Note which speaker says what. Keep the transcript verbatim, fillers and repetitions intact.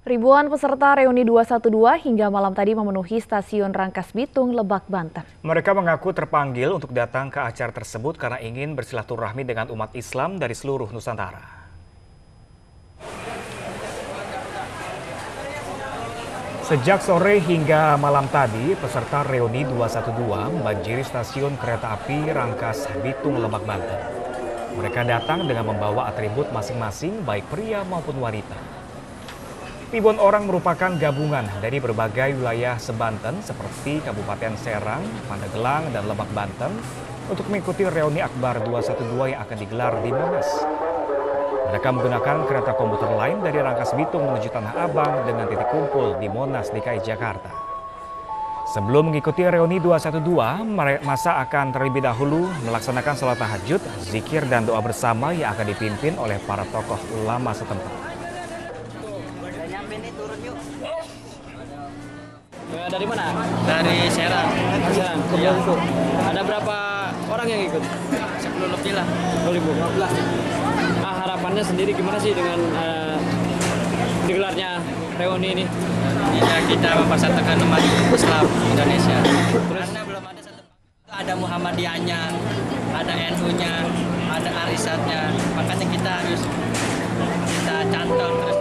Speaker 1: Ribuan peserta reuni dua satu dua hingga malam tadi memenuhi stasiun Rangkas Bitung, Lebak, Banten.
Speaker 2: Mereka mengaku terpanggil untuk datang ke acara tersebut karena ingin bersilaturahmi dengan umat Islam dari seluruh Nusantara. Sejak sore hingga malam tadi, peserta reuni dua satu dua membanjiri stasiun kereta api Rangkas Bitung, Lebak, Banten. Mereka datang dengan membawa atribut masing-masing, baik pria maupun wanita. Ribuan orang merupakan gabungan dari berbagai wilayah sebanten seperti Kabupaten Serang, Pandeglang, dan Lebak, Banten untuk mengikuti reuni Akbar dua satu dua yang akan digelar di Monas. Mereka menggunakan kereta komuter lain dari Rangkas Bitung menuju Tanah Abang dengan titik kumpul di Monas, D K I Jakarta. Sebelum mengikuti reuni dua satu dua, masa akan terlebih dahulu melaksanakan sholat tahajud, zikir, dan doa bersama yang akan dipimpin oleh para tokoh ulama setempat.
Speaker 3: Dari mana?
Speaker 4: Dari Serang.
Speaker 3: Serang.
Speaker 4: Iya.
Speaker 3: Ada berapa orang yang ikut?
Speaker 4: sepuluh lebih lah.
Speaker 3: sepuluh ribu. Nah, harapannya sendiri gimana sih dengan uh, digelarnya reuni ini?
Speaker 4: Ya, kita mempersatukan umat Islam Indonesia. Terus karena belum ada satu, ada Muhammadiyahnya, ada N U-nya, ada Arisatnya. Makanya kita harus kita cantum terus.